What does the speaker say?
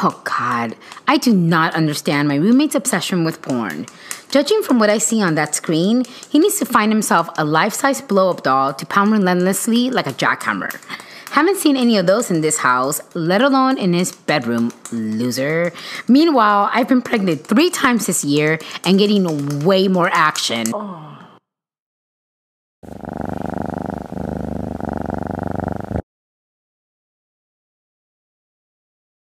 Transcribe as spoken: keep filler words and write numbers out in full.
Oh, God. I do not understand my roommate's obsession with porn. Judging from what I see on that screen, he needs to find himself a life-size blow-up doll to pound relentlessly like a jackhammer. Haven't seen any of those in this house, let alone in his bedroom, loser. Meanwhile, I've been pregnant three times this year and getting way more action. Oh.